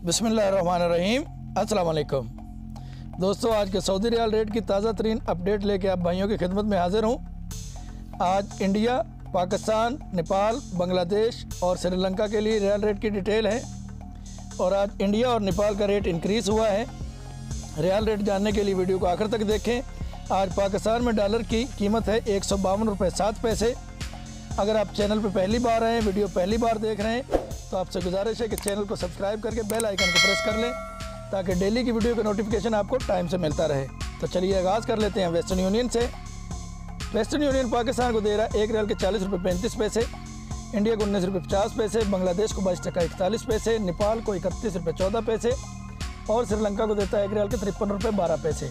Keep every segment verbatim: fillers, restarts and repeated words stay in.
बिस्मिल्लाहिर्रहमानिर्रहीम। अस्सलाम वालेकुम दोस्तों, आज के सऊदी रियाल रेट की ताज़ा तरीन अपडेट लेके आप भाइयों की खिदमत में हाजिर हूँ। आज इंडिया, पाकिस्तान, नेपाल, बांग्लादेश और श्रीलंका के लिए रियाल रेट की डिटेल है। और आज इंडिया और नेपाल का रेट इंक्रीज़ हुआ है। रियाल रेट जानने के लिए वीडियो को आखिर तक देखें। आज पाकिस्तान में डॉलर की कीमत है एक सौ बावन रुपये सात पैसे। अगर आप चैनल पर पहली बार आए हैं, वीडियो पहली बार देख रहे हैं, तो आपसे गुजारिश है कि चैनल को सब्सक्राइब करके बेल आइकन को प्रेस कर लें ताकि डेली की वीडियो का नोटिफिकेशन आपको टाइम से मिलता रहे। तो चलिए आगाज़ कर लेते हैं वेस्टर्न यूनियन से। वेस्टर्न यूनियन पाकिस्तान को दे रहा है एक रियाल के चालीस रुपये पैंतीस पैसे, इंडिया को उन्नीस रुपये पचास पैसे, बांग्लादेश को बाईस टका इकतालीस पैसे, नेपाल को इकतीस रुपये चौदह पैसे और श्रीलंका को देता है एक रियाल के तिरपन रुपये बारह पैसे।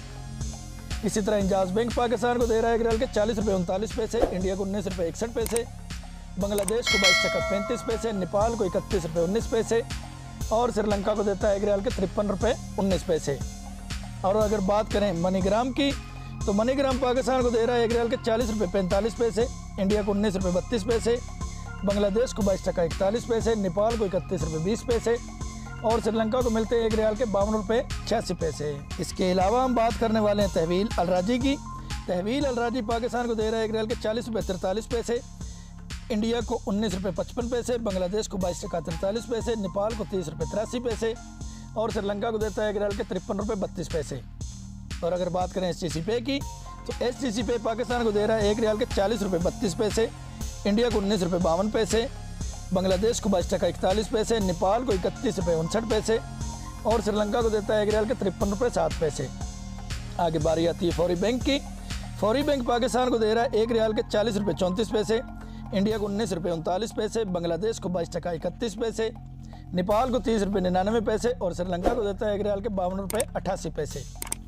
इसी तरह इंजाज बैंक पाकिस्तान को दे रहा है एक रियाल के चालीस रुपये उनतालीस पैसे, इंडिया को उन्नीस रुपये इकसठ पैसे, बांग्लादेश को बाईस टका पैंतीस पैसे, नेपाल को इकतीस रुपये उन्नीस पैसे और श्रीलंका को देता है एक रियाल के तिरपन रुपये उन्नीस पैसे। और अगर बात करें मनीग्राम की, तो मनीग्राम पाकिस्तान को दे रहा है एक रियाल के चालीस रुपये पैंतालीस पैसे, इंडिया को उन्नीस रुपये बत्तीस पैसे, बांग्लादेश को बाईस टका इकतालीस पैसे, नेपाल को इकतीस रुपये बीस पैसे और श्रीलंका को मिलते हैं एक रियाल के बावन रुपये छियासी पैसे। इसके अलावा हम बात करने वाले हैं तहवील अलराजी की। तहवील अलराजी पाकिस्तान को दे रहा है एक रियाल के चालीस रुपये तिरतालीस पैसे, इंडिया को उन्नीस रुपये पचपन पैसे, बांग्लादेश को बाईस टका तिरतालीस पैसे, नेपाल को तीस रुपये तिरासी पैसे और श्रीलंका को देता है एक रियाल के तिरपन रुपये बत्तीस पैसे। और अगर बात करें एस टी सी पे की, तो एस टी सी पे पाकिस्तान को दे रहा है एक रियाल के चालीस रुपये बत्तीस पैसे, इंडिया को उन्नीस रुपये बावन पैसे, बांग्लादेश को बाईस टका इकतालीस पैसे, नेपाल को इकतीस रुपये उनसठ पैसे और श्रीलंका को देता है एक रियाल के तिरपन रुपये सात पैसे। आगे बारी आती है फौरी बैंक की। फौरी बैंक पाकिस्तान को दे रहा है एक रियाल के चालीस रुपये चौंतीस पैसे, इंडिया को उन्नीस रुपये उनतालीस पैसे, बांग्लादेश को बाईस टका इकतीस पैसे, नेपाल को तीस रुपये निन्यानवे पैसे और श्रीलंका को देता है एक रियाल के बावन रुपये अट्ठासी पैसे।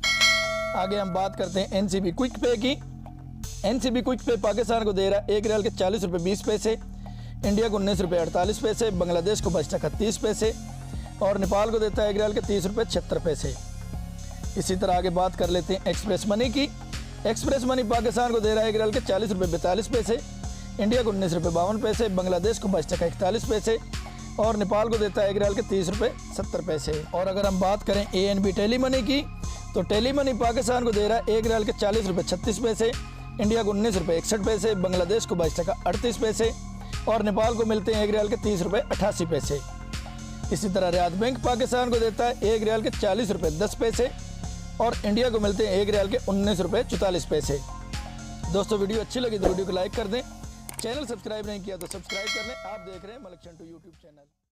आगे हम बात करते हैं एन सी बी क्विक पे की। एन सी बी क्विक पे पाकिस्तान को दे रहा है एक रियाल के चालीस रुपये बीस पैसे, इंडिया को उन्नीस रुपये अड़तालीस पैसे, बांग्लादेश को बाईस टका तीस पैसे और नेपाल को देता है एक रियाल के तीस रुपये छिहत्तर पैसे। इसी तरह आगे बात कर लेते हैं एक्सप्रेस मनी की। एक्सप्रेस मनी पाकिस्तान को दे रहा है एक रियाल के चालीस रुपये बैतालीस पैसे, इंडिया को उन्नीस रुपये बावन पैसे, बांग्लादेश को बाईस टका इकतालीस पैसे और नेपाल को देता है एक रियाल के तीस रुपये सत्तर पैसे। और अगर हम बात करें A N B Tele Money की, तो टेली मनी पाकिस्तान को दे रहा है एक रियाल के चालीस रुपये छत्तीस पैसे, इंडिया को उन्नीस रुपये इकसठ पैसे, बांग्लादेश को बाईस टका अड़तीस पैसे और नेपाल को मिलते हैं एक रियाल के तीस रुपये अट्ठासी पैसे। इसी तरह रियाद बैंक पाकिस्तान को देता है एक रियाल के चालीस रुपये दस पैसे और इंडिया को मिलते हैं एक रियाल के उन्नीस रुपये चौतालीस पैसे। दोस्तों, वीडियो अच्छी लगी तो वीडियो को लाइक कर दें, चैनल सब्सक्राइब नहीं किया तो सब्सक्राइब कर लें। आप देख रहे हैं मलिक चंटू यूट्यूब चैनल।